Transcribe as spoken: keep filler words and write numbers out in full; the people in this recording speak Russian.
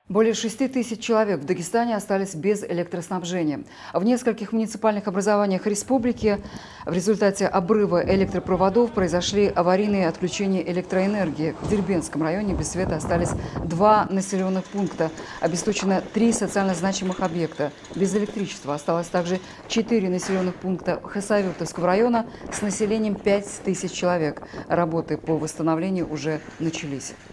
Более шести тысяч человек в Дагестане остались без электроснабжения. В нескольких муниципальных образованиях республики в результате обрыва электропроводов произошли аварийные отключения электроэнергии. В Дербентском районе без света остались два населенных пункта. Обесточено три социально значимых объекта. Без электричества осталось также четыре населенных пункта Хасавюртовского района с населением пять тысяч человек. Работы по восстановлению уже начались.